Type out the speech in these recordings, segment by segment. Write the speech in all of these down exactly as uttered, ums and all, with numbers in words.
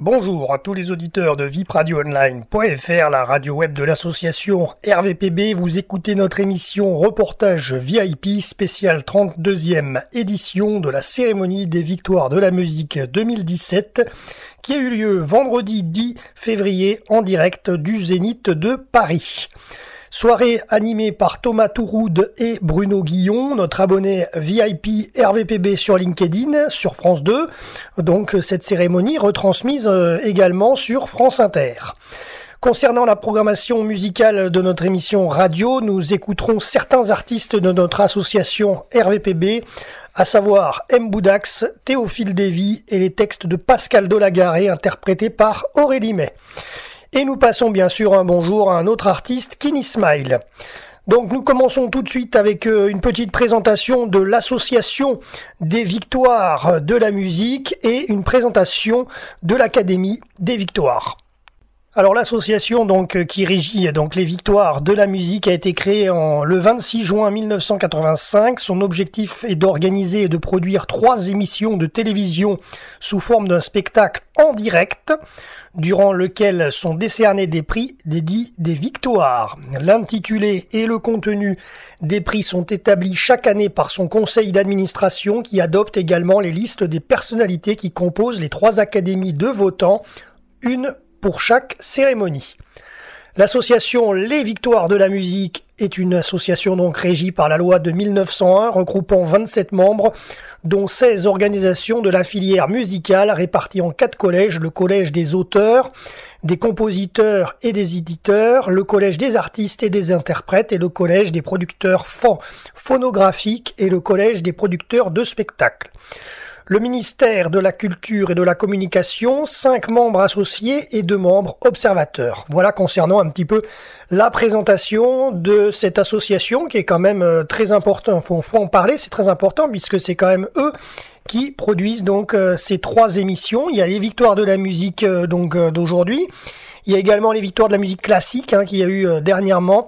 Bonjour à tous les auditeurs de vip radio online point f r, la radio web de l'association R V P B. Vous écoutez notre émission Reportage V I P spéciale trente-deuxième édition de la cérémonie des victoires de la musique deux mille dix-sept qui a eu lieu vendredi dix février en direct du Zénith de Paris. Soirée animée par Thomas Touroud et Bruno Guillon, notre abonné V I P R V P B sur LinkedIn, sur France deux. Donc cette cérémonie retransmise également sur France Inter. Concernant la programmation musicale de notre émission radio, nous écouterons certains artistes de notre association R V P B, à savoir M. Boudax, Théophile Davy et les textes de Pascal Delagaré interprétés par Aurélie May. Et nous passons bien sûr un bonjour à un autre artiste, Kenny Smile. Donc nous commençons tout de suite avec une petite présentation de l'association des victoires de la musique et une présentation de l'Académie des victoires. Alors l'association donc qui régit donc les victoires de la musique a été créée en, le vingt-six juin mille neuf cent quatre-vingt-cinq. Son objectif est d'organiser et de produire trois émissions de télévision sous forme d'un spectacle en direct, durant lequel sont décernés des prix dédiés des victoires. L'intitulé et le contenu des prix sont établis chaque année par son conseil d'administration qui adopte également les listes des personnalités qui composent les trois académies de votants, une pour chaque cérémonie. L'association Les Victoires de la musique est une association donc régie par la loi de mille neuf cent un, regroupant vingt-sept membres, dont seize organisations de la filière musicale réparties en quatre collèges: le collège des auteurs, des compositeurs et des éditeurs, le collège des artistes et des interprètes et le collège des producteurs phon- phonographiques et le collège des producteurs de spectacles. Le ministère de la Culture et de la Communication, cinq membres associés et deux membres observateurs. Voilà concernant un petit peu la présentation de cette association qui est quand même très important. Faut, faut en parler, c'est très important puisque c'est quand même eux qui produisent donc euh, ces trois émissions. Il y a les victoires de la musique euh, donc euh, d'aujourd'hui. Il y a également les victoires de la musique classique hein, qu'il y a eu euh, dernièrement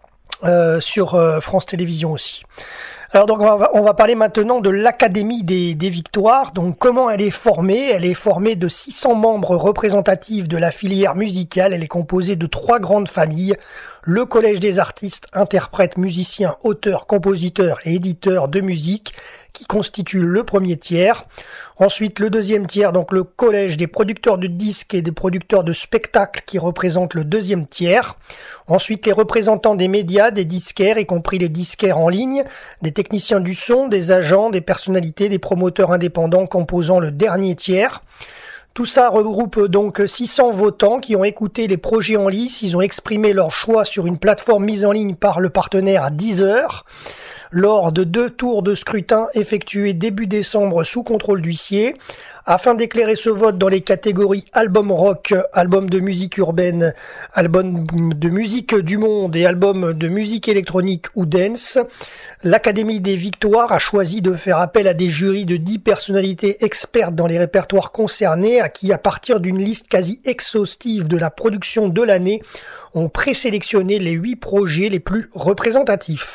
euh, sur euh, France Télévisions aussi. Alors donc on va, on va parler maintenant de l'Académie des, des victoires. Donc comment elle est formée? Elle est formée de six cents membres représentatifs de la filière musicale. Elle est composée de trois grandes familles: le collège des artistes, interprètes, musiciens, auteurs, compositeurs et éditeurs de musique, qui constitue le premier tiers. Ensuite, le deuxième tiers, donc le collège des producteurs de disques et des producteurs de spectacles, qui représente le deuxième tiers. Ensuite, les représentants des médias, des disquaires, y compris les disquaires en ligne, des techniciens du son, des agents, des personnalités, des promoteurs indépendants composant le dernier tiers. Tout ça regroupe donc six cents votants qui ont écouté les projets en lice. Ils ont exprimé leur choix sur une plateforme mise en ligne par le partenaire Deezer, lors de deux tours de scrutin effectués début décembre sous contrôle d'huissier, afin d'éclairer ce vote dans les catégories album rock, album de musique urbaine, album de musique du monde et album de musique électronique ou dance. L'Académie des victoires a choisi de faire appel à des jurys de dix personnalités expertes dans les répertoires concernés, à qui, à partir d'une liste quasi exhaustive de la production de l'année, ont présélectionné les huit projets les plus représentatifs.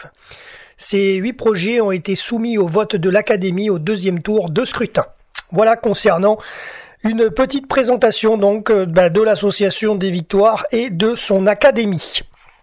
Ces huit projets ont été soumis au vote de l'Académie au deuxième tour de scrutin. Voilà concernant une petite présentation donc bah, de l'association des victoires et de son académie.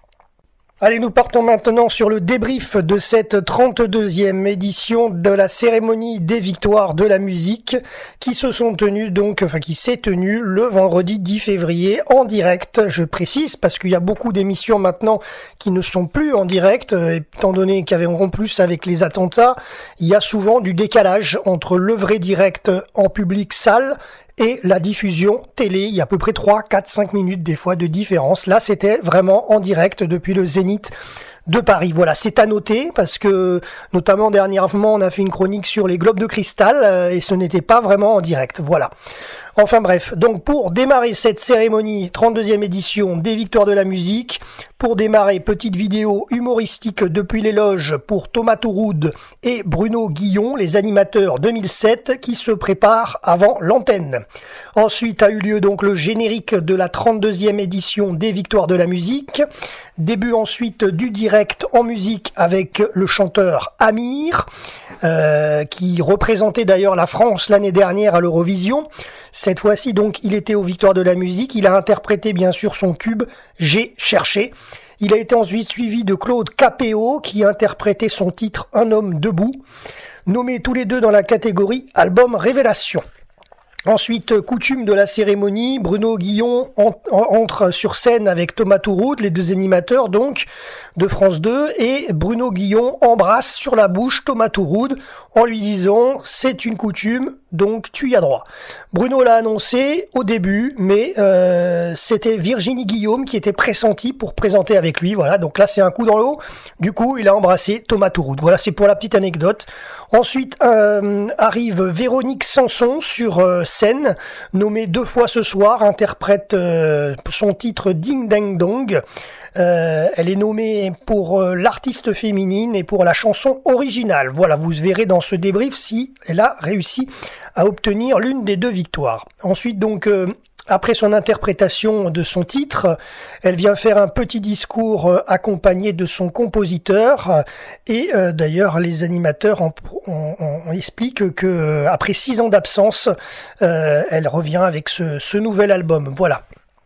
Allez, nous partons maintenant sur le débrief de cette trente-deuxième édition de la cérémonie des victoires de la musique qui se sont tenues donc, enfin qui s'est tenue le vendredi dix février en direct. Je précise parce qu'il y a beaucoup d'émissions maintenant qui ne sont plus en direct, étant donné qu'avons plus avec les attentats, il y a souvent du décalage entre le vrai direct en public salle et la diffusion télé. Il y a à peu près trois, quatre, cinq minutes des fois de différence. Là, c'était vraiment en direct depuis le Zénith de Paris. Voilà, c'est à noter parce que notamment dernièrement, on a fait une chronique sur les globes de cristal euh, et ce n'était pas vraiment en direct. Voilà. Enfin bref, donc pour démarrer cette cérémonie, trente-deuxième édition des Victoires de la musique, pour démarrer, petite vidéo humoristique depuis les loges pour Thomas Touroud et Bruno Guillon, les animateurs deux mille sept, qui se préparent avant l'antenne. Ensuite a eu lieu donc le générique de la trente-deuxième édition des Victoires de la musique. Début ensuite du direct en musique avec le chanteur Amir, euh, qui représentait d'ailleurs la France l'année dernière à l'Eurovision. Cette fois-ci, donc, il était aux Victoires de la musique. Il a interprété, bien sûr, son tube « J'ai cherché ». Il a été ensuite suivi de Claude Capéo, qui interprétait son titre « Un homme debout », nommés tous les deux dans la catégorie « Album Révélation ». Ensuite, coutume de la cérémonie, Bruno Guillon en, en, entre sur scène avec Thomas Touroud, les deux animateurs donc de France deux, et Bruno Guillon embrasse sur la bouche Thomas Touroud en lui disant « c'est une coutume, donc tu y as droit ». Bruno l'a annoncé au début, mais euh, c'était Virginie Guillaume qui était pressentie pour présenter avec lui. Voilà, donc là c'est un coup dans l'eau. Du coup, il a embrassé Thomas Touroud. Voilà, c'est pour la petite anecdote. Ensuite euh, arrive Véronique Sanson sur euh, scène, nommée deux fois ce soir, interprète euh, son titre Ding Dang Dong. Euh, elle est nommée pour euh, l'artiste féminine et pour la chanson originale. Voilà, vous verrez dans ce débrief si elle a réussi à obtenir l'une des deux victoires. Ensuite, donc, euh, après son interprétation de son titre, elle vient faire un petit discours euh, accompagné de son compositeur. Et euh, d'ailleurs, les animateurs en, en, en expliquent que euh, après six ans d'absence, euh, elle revient avec ce, ce nouvel album. Voilà.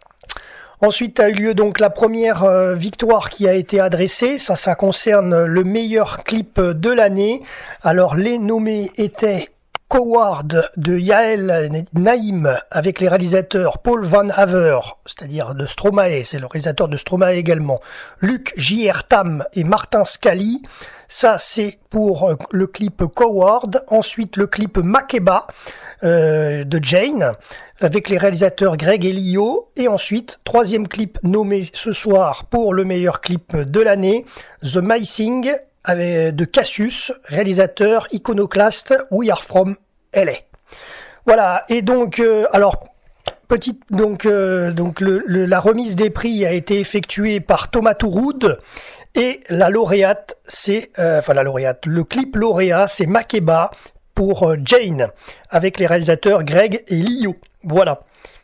Ensuite a eu lieu donc la première euh, victoire qui a été adressée. Ça, ça concerne le meilleur clip de l'année. Alors les nommés étaient Coward de Yael Naïm avec les réalisateurs Paul Van Haver, c'est-à-dire de Stromae, c'est le réalisateur de Stromae également, Luc J R. Tam et Martin Scali. Ça, c'est pour le clip Coward. Ensuite, le clip Makeba euh, de Jane, avec les réalisateurs Greg et Lio. Et ensuite, troisième clip nommé ce soir pour le meilleur clip de l'année, The Missing de Cassius, réalisateur iconoclaste We Are From L A. Voilà, et donc, euh, alors... Petite donc euh, donc le, le, la remise des prix a été effectuée par Thomas Touroud et la lauréate c'est euh, enfin la lauréate le clip lauréat c'est Makeba pour euh, Jane avec les réalisateurs Greg et Lio. Voilà.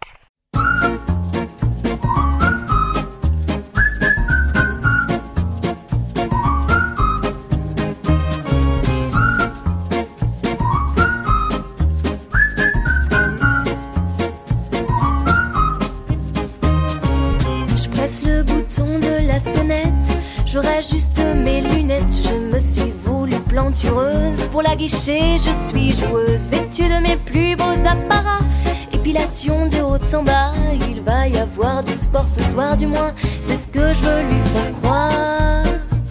J'ajuste mes lunettes, je me suis voulu plantureuse. Pour la guichet, je suis joueuse, vêtue de mes plus beaux apparats. Épilation de haut en bas, il va y avoir du sport ce soir du moins. C'est ce que je veux lui faire croire.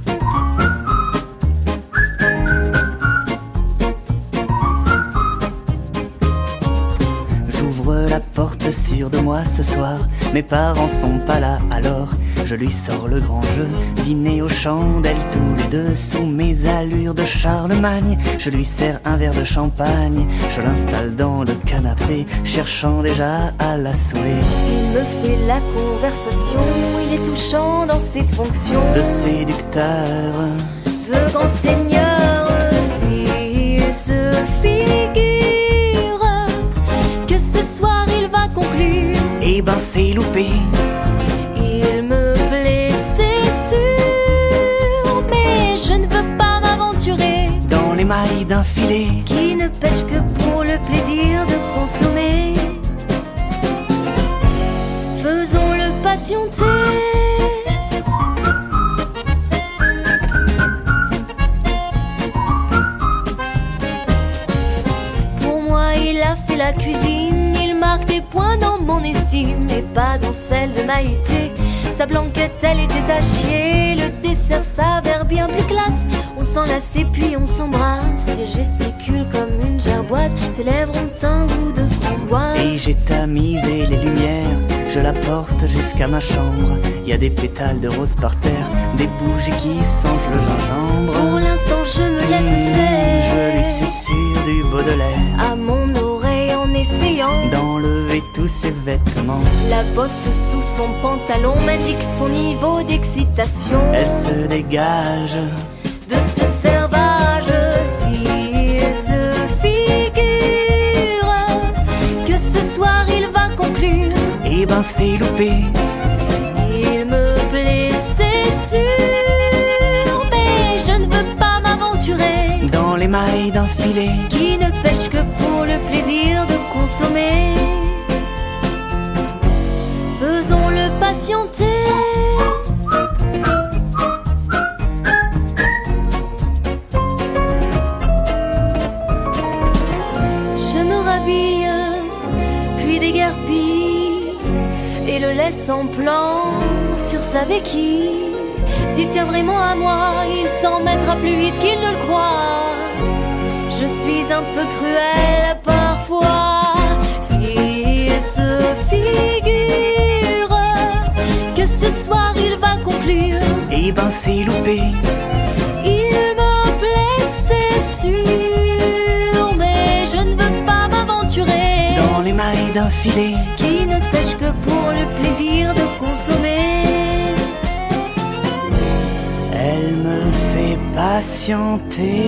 J'ouvre la porte sûre de moi ce soir. Mes parents sont pas là alors je lui sors le grand jeu, dîner aux chandelles tous les deux. Sous mes allures de Charlemagne, je lui sers un verre de champagne. Je l'installe dans le canapé, cherchant déjà à la saouler. Il me fait la conversation, il est touchant dans ses fonctions de séducteur, de grand seigneur. S'il se figure que ce soir il va conclure, eh ben c'est loupé. Il me plaît, c'est sûr, mais je ne veux pas m'aventurer dans les mailles d'un filet qui ne pêche que pour le plaisir de consommer. Faisons-le patienter. Pour moi, il a fait la cuisine, il marque des points dans mon estime et pas dans celle de Maïté. Sa blanquette, elle était à chier. Le dessert s'avère bien plus classe. On s'enlace et puis on s'embrasse. Il gesticule comme une gerboise. Ses lèvres ont un goût de framboise. Et j'ai tamisé les lumières. Je la porte jusqu'à ma chambre. Il y a des pétales de rose par terre, des bougies qui sentent le gingembre. Pour l'instant, je me laisse mmh, faire. Je lui susurre du Baudelaire à mon oreille en essayant d'enlever tous ses vêtements. La bosse sous son pantalon m'indique son niveau d'excitation. Elle se dégage de ce servage. S'il se figure que ce soir il va conclure, eh ben c'est loupé. Il me plaît, c'est sûr, mais je ne veux pas m'aventurer dans les mailles d'un filet qui ne pêche que pour le plaisir de consommer. patienter. Je me rhabille, puis déguerpis, et le laisse en plan sur sa béquille. S'il tient vraiment à moi, il s'en mettra plus vite qu'il ne le croit. Je suis un peu cruelle parfois. S'il se figure que ce soir il va conclure, eh ben c'est loupé. Il me plaît, c'est sûr, mais je ne veux pas m'aventurer dans les mailles d'un filet qui ne pêche que pour le plaisir de consommer. Elle me fait patienter.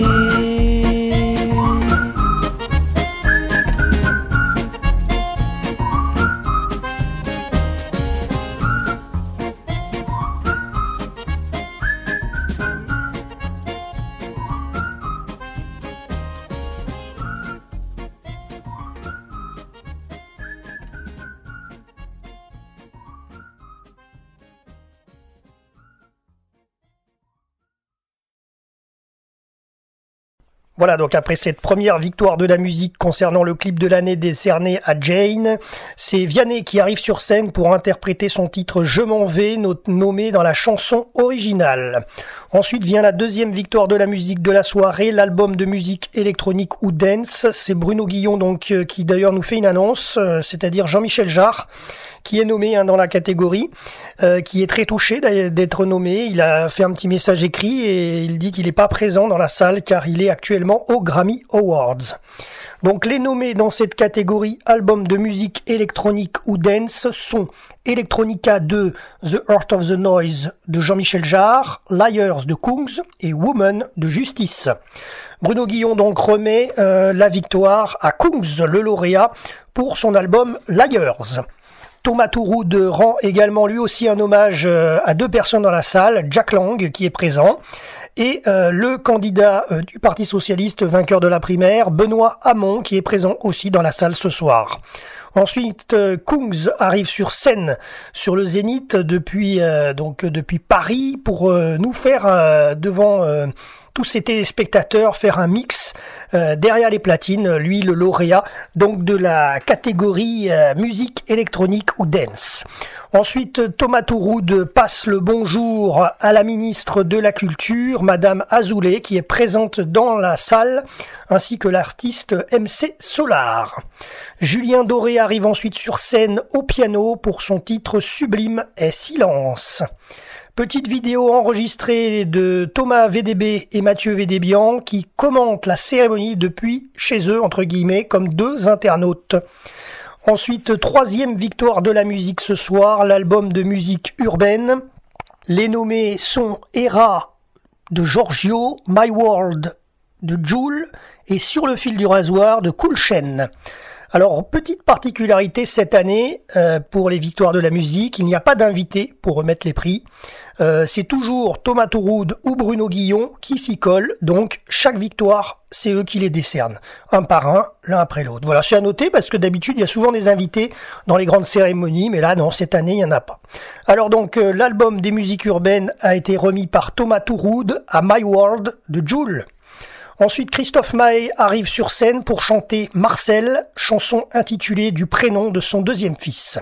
Voilà, donc après cette première victoire de la musique concernant le clip de l'année décerné à Jane, c'est Vianney qui arrive sur scène pour interpréter son titre « Je m'en vais », nommé dans la chanson originale. Ensuite vient la deuxième victoire de la musique de la soirée, l'album de musique électronique ou dance. C'est Bruno Guillon donc qui d'ailleurs nous fait une annonce, c'est-à-dire Jean-Michel Jarre, qui est nommé hein, dans la catégorie, euh, qui est très touché d'être nommé. Il a fait un petit message écrit et il dit qu'il n'est pas présent dans la salle car il est actuellement aux Grammy Awards. Donc les nommés dans cette catégorie album de musique électronique ou dance sont Electronica deux, The Heart of the Noise de Jean-Michel Jarre, Liars de Kungs et Woman de Justice. Bruno Guillon donc remet euh, la victoire à Kungs, le lauréat, pour son album Liars. Thomas Touroud rend également lui aussi un hommage à deux personnes dans la salle, Jack Lang qui est présent et euh, le candidat euh, du Parti Socialiste vainqueur de la primaire, Benoît Hamon, qui est présent aussi dans la salle ce soir. Ensuite, euh, Kungs arrive sur scène sur le Zénith depuis euh, donc depuis Paris pour euh, nous faire euh, devant euh, tous ces téléspectateurs faire un mix euh, derrière les platines, lui le lauréat donc de la catégorie euh, musique électronique ou dance. Ensuite, Thomas Touroud passe le bonjour à la ministre de la Culture, Madame Azoulay, qui est présente dans la salle, ainsi que l'artiste M C Solar. Julien Doré arrive ensuite sur scène au piano pour son titre sublime est Silence. Petite vidéo enregistrée de Thomas V D B et Mathieu Védébian qui commentent la cérémonie depuis chez eux, entre guillemets, comme deux internautes. Ensuite, troisième victoire de la musique ce soir, l'album de musique urbaine. Les nommés sont Era de Giorgio, My World de Jul et Sur le fil du rasoir de Cool Chain. Alors, petite particularité cette année euh, pour les victoires de la musique, il n'y a pas d'invité pour remettre les prix. Euh, c'est toujours Thomas Touroud ou Bruno Guillon qui s'y collent, donc chaque victoire, c'est eux qui les décernent, un par un, l'un après l'autre. Voilà, c'est à noter parce que d'habitude, il y a souvent des invités dans les grandes cérémonies, mais là, non, cette année, il n'y en a pas. Alors donc, euh, l'album des musiques urbaines a été remis par Thomas Touroud à My World de Jul. Ensuite, Christophe Maé arrive sur scène pour chanter Marcel, chanson intitulée du prénom de son deuxième fils.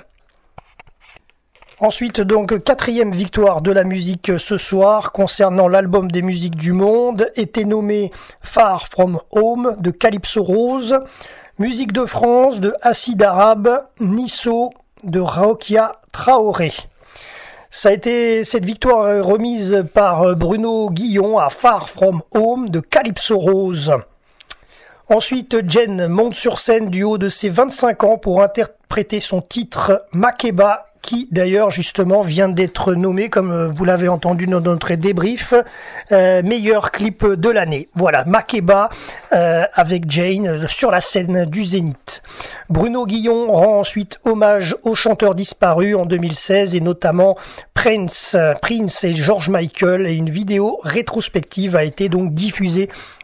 Ensuite, donc, quatrième victoire de la musique ce soir concernant l'album des musiques du monde, était nommé Far From Home de Calypso Rose, Musique de France de Acide Arabe, Nisso de Rokia Traoré. Ça a été cette victoire remise par Bruno Guillon à Far From Home de Calypso Rose. Ensuite, Jen monte sur scène du haut de ses vingt-cinq ans pour interpréter son titre Makeba, qui d'ailleurs justement vient d'être nommé, comme vous l'avez entendu dans notre débrief, euh, meilleur clip de l'année. Voilà, Makeba euh, avec Jane sur la scène du Zénith. Bruno Guillon rend ensuite hommage aux chanteurs disparus en deux mille seize et notamment Prince, Prince et George Michael, et une vidéo rétrospective a été donc diffusée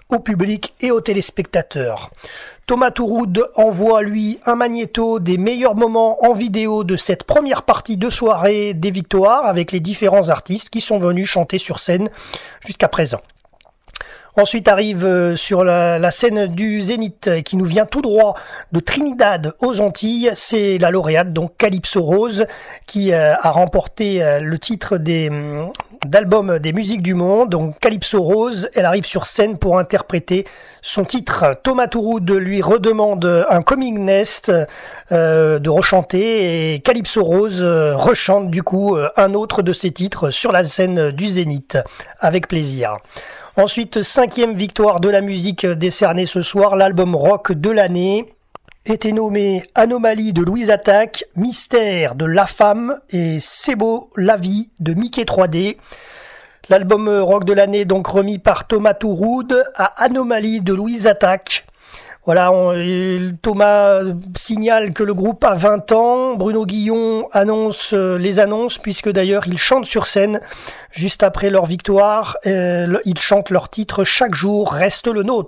au public et aux téléspectateurs. Thomas Touroud envoie, lui, un magnéto des meilleurs moments en vidéo de cette première partie de soirée des Victoires avec les différents artistes qui sont venus chanter sur scène jusqu'à présent. Ensuite arrive euh, sur la, la scène du Zénith euh, qui nous vient tout droit de Trinidad aux Antilles. C'est la lauréate, donc Calypso Rose, qui euh, a remporté euh, le titre des hum, d'album des musiques du monde. Donc Calypso Rose, elle arrive sur scène pour interpréter son titre. Thomas Touroud lui redemande un Coming Nest euh, de rechanter et Calypso Rose euh, rechante du coup euh, un autre de ses titres sur la scène du Zénith avec plaisir. Ensuite, cinquième victoire de la musique décernée ce soir, l'album rock de l'année était nommé Anomalie de Louise Attaque, Mystère de La Femme et C'est beau la vie de Mickey trois D. L'album rock de l'année donc remis par Thomas Touroud à Anomalie de Louise Attaque. Voilà, on, Thomas signale que le groupe a vingt ans. Bruno Guillon annonce euh, les annonces, puisque d'ailleurs ils chantent sur scène juste après leur victoire. Euh, ils chantent leur titre « Chaque jour reste le nôtre ».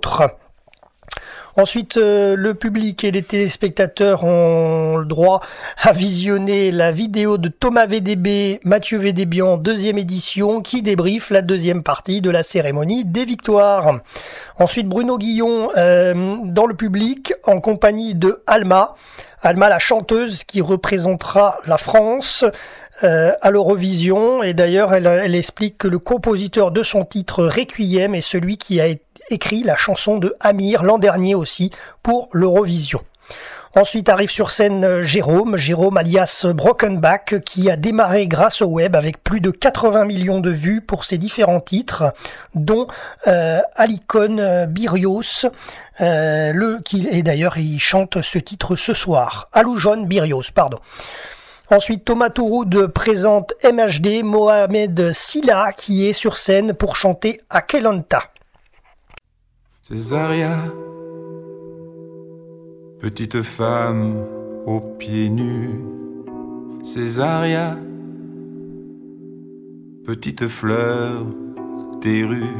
Ensuite, euh, le public et les téléspectateurs ont le droit à visionner la vidéo de Thomas V D B, Mathieu Védébian, deuxième édition, qui débriefe la deuxième partie de la cérémonie des victoires. Ensuite, Bruno Guillon euh, dans le public, en compagnie de Alma. Alma, la chanteuse qui représentera la France euh, à l'Eurovision. Et d'ailleurs, elle, elle explique que le compositeur de son titre Requiem est celui qui a écrit la chanson de Amir l'an dernier aussi pour l'Eurovision. Ensuite arrive sur scène Jérôme, Jérôme alias Brokenback, qui a démarré grâce au web avec plus de quatre-vingts millions de vues pour ses différents titres, dont euh, Alicon Birios, euh, le, qui, et d'ailleurs il chante ce titre ce soir, Aloujon Birios, pardon. Ensuite, Thomas Touroud présente M H D, Mohamed Silla, qui est sur scène pour chanter Akelanta. Césaria, petite femme aux pieds nus. Césaria, petite fleur des rues.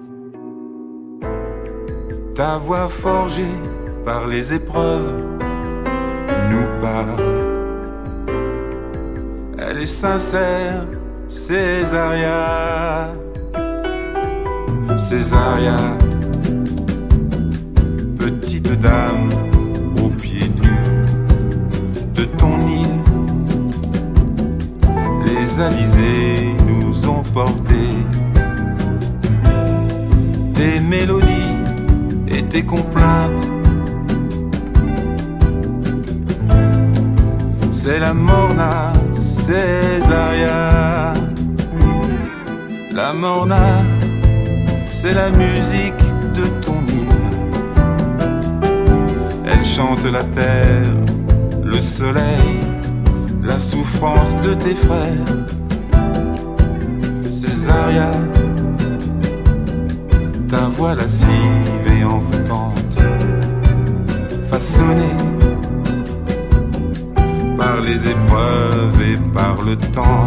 Ta voix forgée par les épreuves nous parle. Elle est sincère, Césaria. Césaria, petite dame aux pieds nus de ton île, les alizés nous ont portés. Tes mélodies et tes complaintes, c'est la morna, Césaria. La morna, c'est la musique de ton île. Elle chante la terre, le soleil, la souffrance de tes frères. Césaria, ta voix lascive et envoûtante, façonnée par les épreuves et par le temps,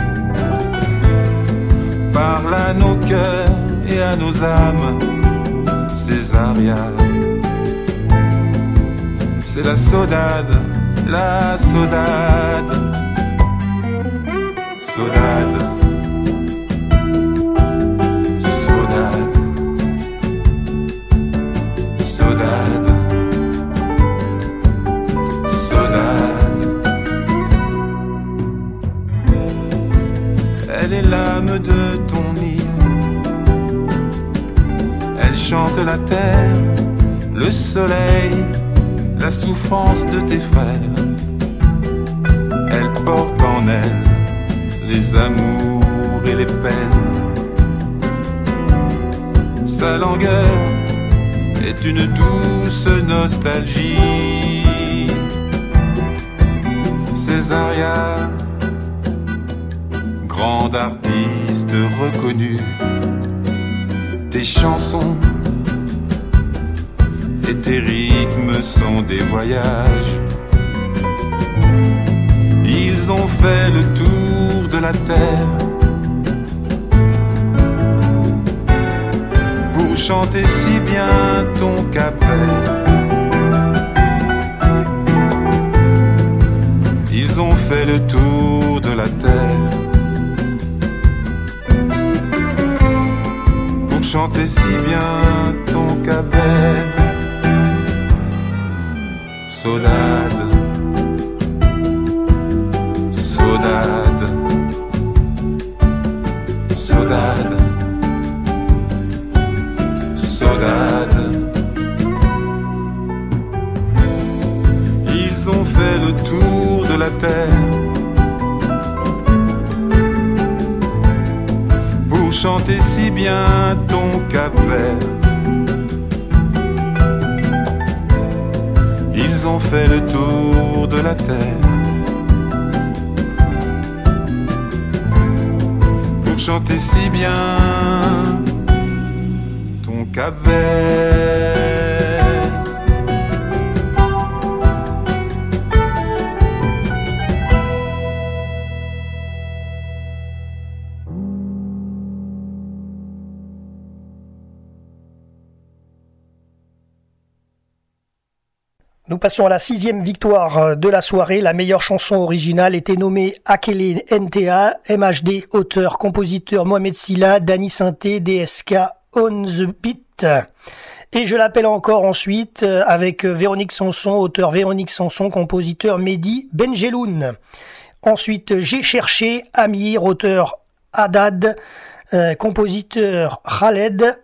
parle à nos cœurs et à nos âmes. Césaria, c'est la saudade, la saudade, saudade, saudade, saudade, saudade. Elle est l'âme de ton île, elle chante la terre, le soleil, la souffrance de tes frères. Elle porte en elle les amours et les peines. Sa langueur est une douce nostalgie. Césaria, grande artiste reconnue, tes chansons et tes rythmes sont des voyages. Ils ont fait le tour de la terre pour chanter si bien ton Cap-Vert. Ils ont fait le tour de la terre pour chanter si bien ton Cap-Vert. Saudade, saudade, saudade, saudade. Ils ont fait le tour de la terre pour chanter si bien ton Cap-Vert. Ils ont fait le tour de la terre pour chanter si bien ton Cap-Vert. Nous passons à la sixième victoire de la soirée. La meilleure chanson originale était nommée Akele N T A, M H D, auteur, compositeur Mohamed Silla, Danny Sainté, D S K, On the Beat. Et je l'appelle encore ensuite avec Véronique Sanson, auteur Véronique Sanson, compositeur Mehdi Benjeloun. Ensuite, J'ai cherché Amir, auteur Haddad, euh, compositeur Khaled.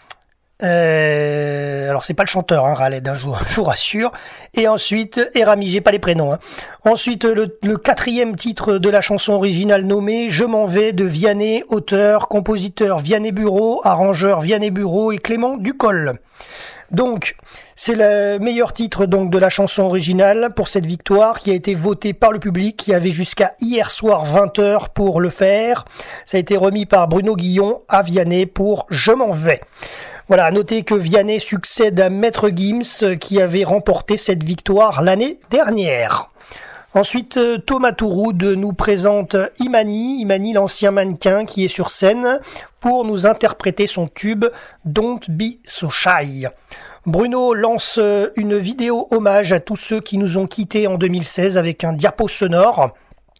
Euh, alors c'est pas le chanteur, hein, Khaled, hein, je, vous, je vous rassure. Et ensuite, Erami, j'ai pas les prénoms. Hein. Ensuite, le, le quatrième titre de la chanson originale nommée Je m'en vais de Vianney, auteur, compositeur Vianney Bureau, arrangeur Vianney Bureau et Clément Ducol. Donc, c'est le meilleur titre donc de la chanson originale pour cette victoire qui a été votée par le public qui avait jusqu'à hier soir vingt heures pour le faire. Ça a été remis par Bruno Guillon à Vianney pour Je m'en vais. Voilà, à noter que Vianney succède à Maître Gims qui avait remporté cette victoire l'année dernière. Ensuite, Thomas Touroud nous présente Imani, Imani l'ancien mannequin qui est sur scène pour nous interpréter son tube Don't Be So Shy. Bruno lance une vidéo hommage à tous ceux qui nous ont quittés en deux mille seize avec un diapo sonore.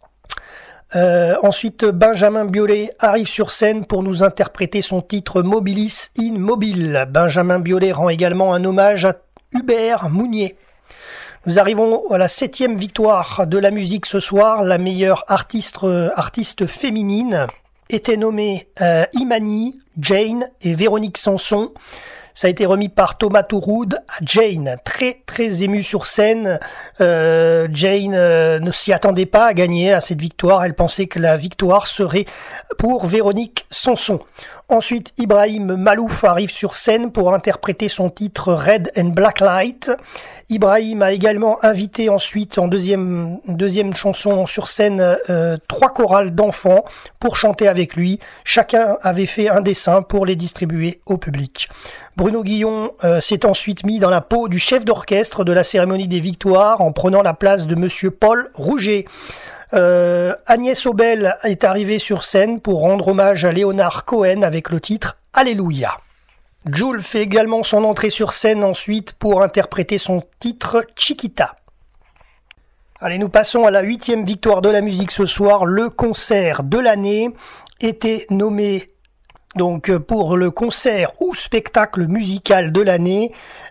Euh, ensuite, Benjamin Biolay arrive sur scène pour nous interpréter son titre Mobilis in Mobile. Benjamin Biolay rend également un hommage à Hubert Mounier. Nous arrivons à la septième victoire de la musique ce soir. La meilleure artiste, artiste féminine était nommée euh, Imani, Jane et Véronique Sanson. Ça a été remis par Thomas Touroud à Jane, très très émue sur scène. Euh, Jane euh, ne s'y attendait pas à gagner à cette victoire. Elle pensait que la victoire serait pour Véronique Sanson. Ensuite, Ibrahim Malouf arrive sur scène pour interpréter son titre Red and Black Light. Ibrahim a également invité ensuite en deuxième deuxième chanson sur scène euh, trois chorales d'enfants pour chanter avec lui. Chacun avait fait un dessin pour les distribuer au public. Bruno Guillon euh, s'est ensuite mis dans la peau du chef d'orchestre de la cérémonie des victoires en prenant la place de Monsieur Paul Rouget. Euh, Agnès Obel est arrivée sur scène pour rendre hommage à Léonard Cohen avec le titre Alléluia. Jul fait également son entrée sur scène ensuite pour interpréter son titre Chiquita. Allez, nous passons à la huitième victoire de la musique ce soir. Le concert de l'année était nommé donc pour le concert ou spectacle musical de l'année,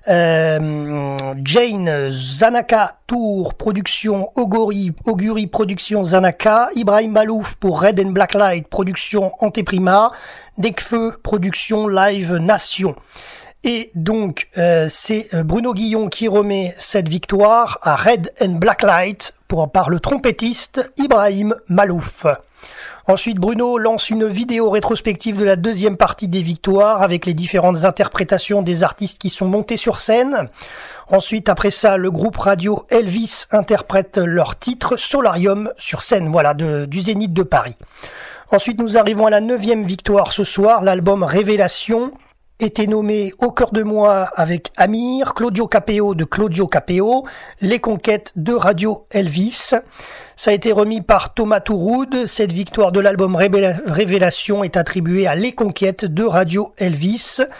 euh, Jane Zanaka Tour Production Oguri, Auguri Production Zanaka, Ibrahim Malouf pour Red and Black Light Production Anteprima, Nekfeu Production Live Nation. Et donc euh, c'est Bruno Guillon qui remet cette victoire à Red and Black Light pour, par le trompettiste Ibrahim Malouf. Ensuite, Bruno lance une vidéo rétrospective de la deuxième partie des victoires avec les différentes interprétations des artistes qui sont montés sur scène. Ensuite, après ça, le groupe radio Elvis interprète leur titre Solarium sur scène, voilà, de, du Zénith de Paris. Ensuite, nous arrivons à la neuvième victoire ce soir. L'album Révélation était nommé Au cœur de moi avec Amir, Claudio Capéo de Claudio Capéo, Les Conquêtes de Radio Elvis. Ça a été remis par Thomas Touroud. Cette victoire de l'album Révélation est attribuée à Les Conquêtes de Radio Elvis.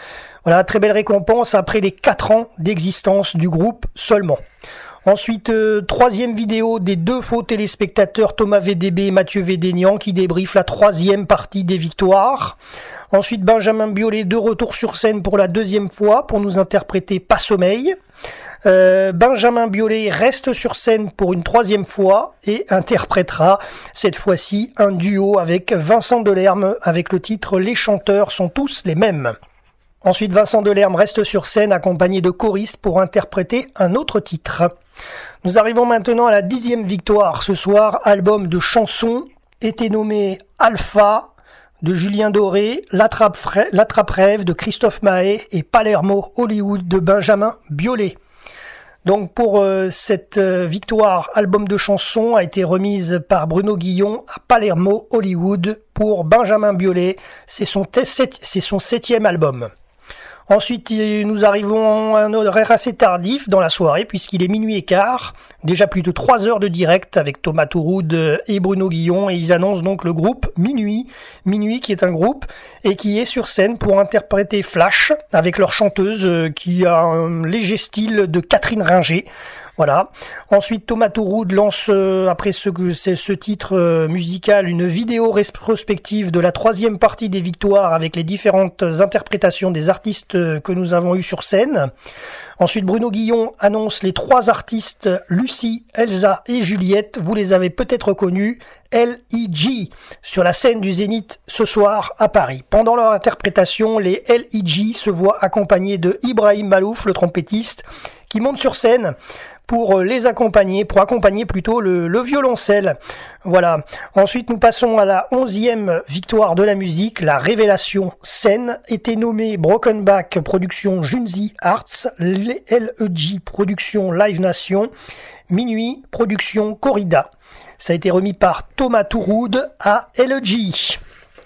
Voilà, très belle récompense après les quatre ans d'existence du groupe seulement. Ensuite, euh, troisième vidéo des deux faux téléspectateurs Thomas V D B et Mathieu Védénian qui débriefent la troisième partie des victoires. Ensuite, Benjamin Biolay de retour sur scène pour la deuxième fois pour nous interpréter Pas Sommeil. Euh, Benjamin Biolay reste sur scène pour une troisième fois et interprétera cette fois-ci un duo avec Vincent Delerme avec le titre « Les chanteurs sont tous les mêmes ». Ensuite, Vincent Delerme reste sur scène accompagné de choristes pour interpréter un autre titre. Nous arrivons maintenant à la dixième victoire ce soir, album de chansons, était nommé Alpha de Julien Doré, L'Attrape-Rêve de Christophe Mahé et Palermo Hollywood de Benjamin Biolay. Donc pour euh, cette euh, victoire, album de chansons a été remise par Bruno Guillon à Palermo Hollywood pour Benjamin Biolay. C'est son, c'est son septième album. Ensuite, nous arrivons à un horaire assez tardif dans la soirée puisqu'il est minuit et quart. Déjà plus de trois heures de direct avec Thomas Touroud et Bruno Guillon et ils annoncent donc le groupe Minuit. Minuit qui est un groupe et qui est sur scène pour interpréter Flash avec leur chanteuse qui a un léger style de Catherine Ringer. Voilà. Ensuite, Thomas Touroud lance, euh, après ce, ce, ce titre euh, musical, une vidéo rétrospective de la troisième partie des victoires avec les différentes interprétations des artistes euh, que nous avons eus sur scène. Ensuite, Bruno Guillon annonce les trois artistes Lucie, Elsa et Juliette. Vous les avez peut-être connus, L I G, sur la scène du Zénith ce soir à Paris. Pendant leur interprétation, les L I G se voient accompagnés de Ibrahim Malouf, le trompettiste, qui monte sur scène pour les accompagner, pour accompagner plutôt le, le violoncelle. Voilà. Ensuite, nous passons à la onzième victoire de la musique, la révélation scène, était nommée Broken Back, production Junzi Arts, L E G, production Live Nation, Minuit, production Corrida. Ça a été remis par Thomas Touroud à L E G.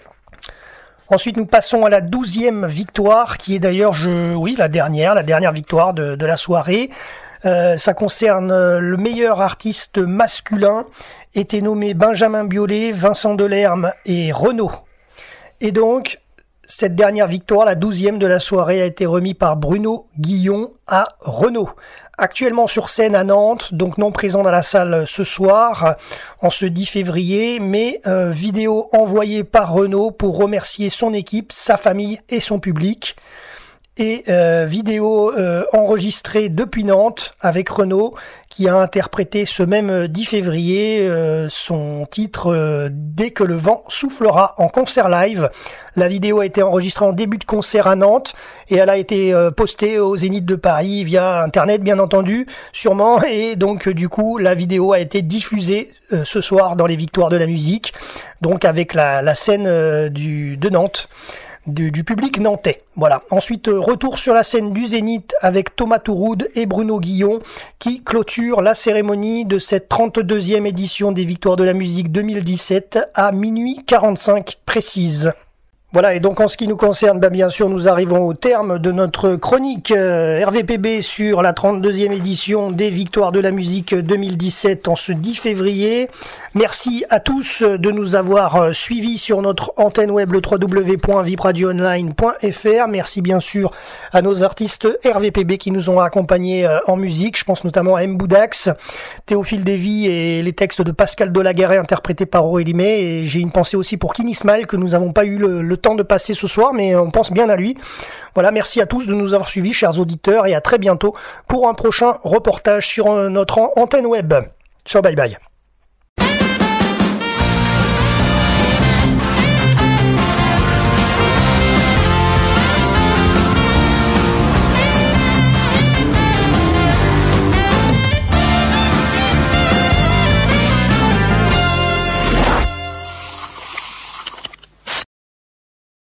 Ensuite, nous passons à la douzième victoire, qui est d'ailleurs, je, oui, la dernière, la dernière victoire de, de la soirée. Euh, ça concerne le meilleur artiste masculin, était nommé Benjamin Biolay, Vincent Delerme et Renaud. Et donc, cette dernière victoire, la douzième de la soirée, a été remise par Bruno Guillon à Renaud. Actuellement sur scène à Nantes, donc non présent dans la salle ce soir, en ce dix février, mais euh, vidéo envoyée par Renaud pour remercier son équipe, sa famille et son public. Et euh, vidéo euh, enregistrée depuis Nantes avec Renaud qui a interprété ce même dix février euh, son titre euh, Dès que le vent soufflera en concert live. La vidéo a été enregistrée en début de concert à Nantes et elle a été euh, postée au Zénith de Paris via internet bien entendu sûrement et donc euh, du coup la vidéo a été diffusée euh, ce soir dans les victoires de la musique donc avec la, la scène euh, du, de Nantes. Du, du public nantais. Voilà. Ensuite, euh, retour sur la scène du Zénith avec Thomas Touroud et Bruno Guillon qui clôturent la cérémonie de cette trente-deuxième édition des Victoires de la musique deux mille dix-sept à minuit quarante-cinq précise. Voilà, et donc en ce qui nous concerne, bah bien sûr, nous arrivons au terme de notre chronique euh, R V P B sur la trente-deuxième édition des Victoires de la musique deux mille dix-sept en ce dix février. Merci à tous de nous avoir suivis sur notre antenne web le w w w point vipradio online point f r. Merci bien sûr à nos artistes R V P B qui nous ont accompagnés en musique. Je pense notamment à M. Boudax, Théophile Davy et les textes de Pascal Delaguerre interprétés par Aurélie May. Et j'ai une pensée aussi pour Kin Ismail que nous n'avons pas eu le, le temps de passer ce soir, mais on pense bien à lui. Voilà, merci à tous de nous avoir suivis, chers auditeurs, et à très bientôt pour un prochain reportage sur notre antenne web. Ciao, bye bye.